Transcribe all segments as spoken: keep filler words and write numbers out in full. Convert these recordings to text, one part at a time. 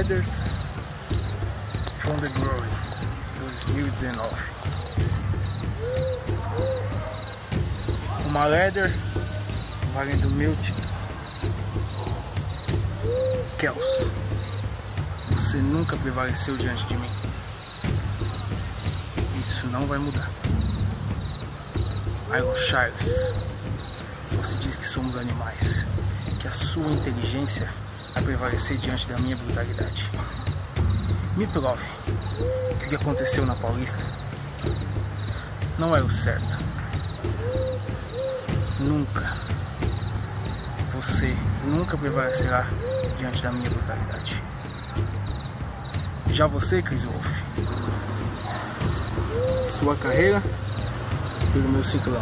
Leaders from the Glory dois mil e dezenove. Uma Leather valendo meu título. Kels, você nunca prevaleceu diante de mim. Isso não vai mudar. Iron Charles, você diz que somos animais, que a sua inteligência vai prevalecer diante da minha brutalidade. Me prove que o que aconteceu na Paulista não era o certo. Nunca, você nunca prevalecerá diante da minha brutalidade. Já você, Chris Wolf, sua carreira pelo meu cinturão.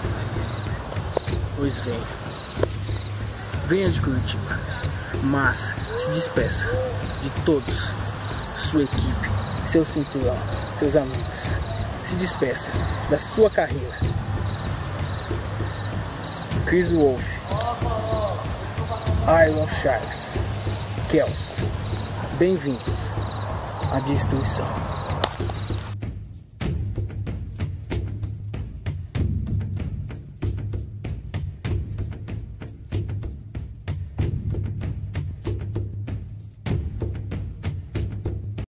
Pois venha. Venha de Curitiba, mas se despeça de todos, sua equipe, seu cinturão, seus amigos. Se despeça da sua carreira. Chris Wolf, Iron Charles, Kels, bem-vindos à destruição.